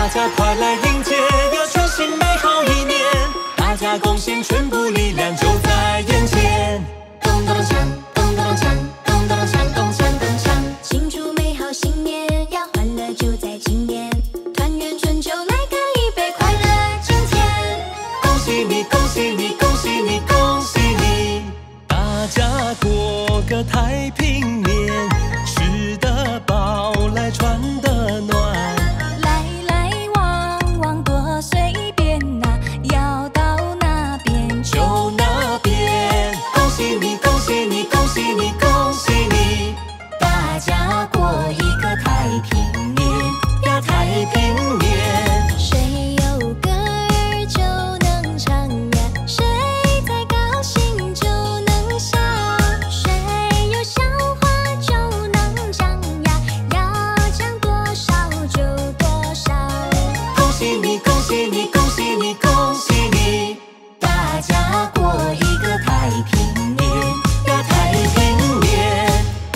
大家快来迎接有全新美好一年，大家贡献全部力量就在眼前。咚咚咚锵，咚咚咚锵，咚咚咚锵，咚锵咚锵， 庆祝美好新年，要欢乐就在今年，团圆春秋来干一杯，快乐今天。 恭喜你，恭喜你，恭喜你，恭喜你！大家过个太平年，吃得饱来穿得暖。 来来往往多随便呐，要到哪边就哪边。 恭喜你，恭喜你，恭喜你，恭喜你！ 大家过一个太平年， 呀，太平年。 谁有歌儿就能唱呀，谁在高兴就能笑，谁有笑话就能讲呀，要讲多少就多少。 恭喜你，恭喜你，恭喜你，恭喜你！ 大家过一个太平年， 呀，太平年。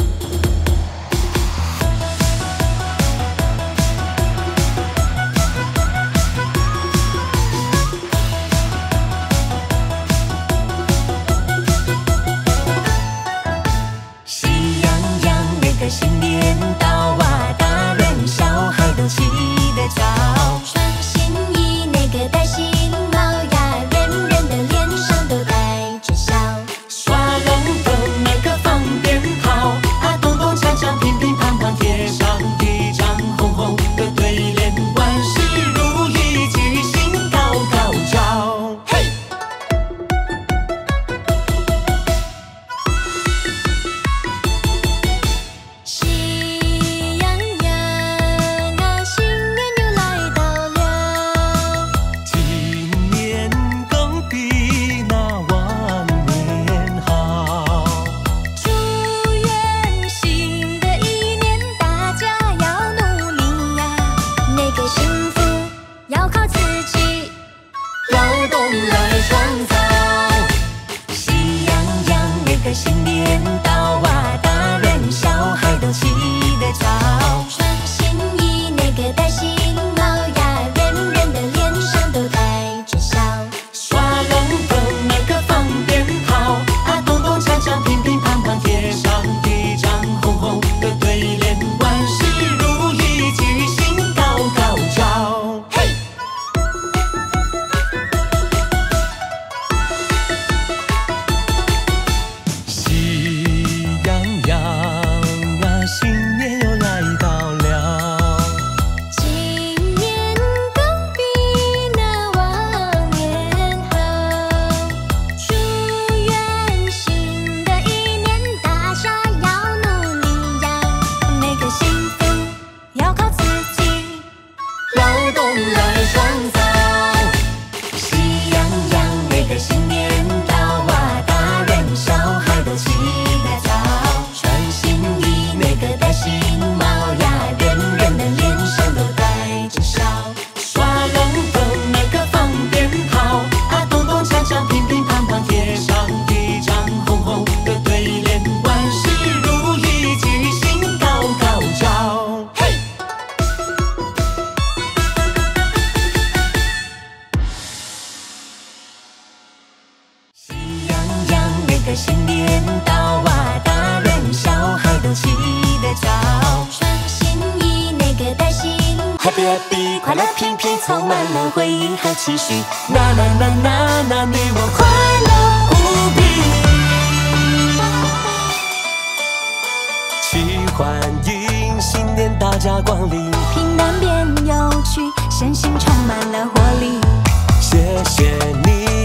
喜洋洋那个新年到啊，大人小孩都起得早。 穿新衣那个戴新帽呀，人人的脸上都带着笑。 耍龙灯那个放鞭炮，啊咚咚锵锵乒乒乓乓贴上一张红红的对联，万事如意吉星高高照。嘿！ 喜洋洋啊，新年又来到了， 今年更比那往年好。 祝愿新的一年大家要努力呀，那个幸福要靠自己。 劳动来创造。喜洋洋那个新年到啊，大人小孩都起得早。 穿新衣那个戴新帽呀，人人的脸上都带着笑。 耍龙灯那个放鞭炮，啊咚咚锵锵乒乒乓乓贴上一张红红的对联，万事如意吉星高高照。嘿！喜洋洋啊，新年又来到了。 今年更比那往年好，祝愿新的一年大家要努力呀，那个幸福要靠自己。 劳动来创造。喜洋洋那个新年到啊，大人小孩都起得早。穿新衣那个戴新帽呀，人人的脸上都带着笑。耍龙灯那个放鞭炮，啊咚咚锵锵乒乒乓乓贴上一张红红的对联，万事如意吉星高高照。嘿！喜洋洋那个新年到啊，大人小孩都起得早。 穿新衣那个戴新 Happy Happy 快乐平平，充满了回忆和期许。那那那那那，你我快乐无比。齐欢迎新年大驾光临， 平淡变有趣，身心充满了活力。 谢谢你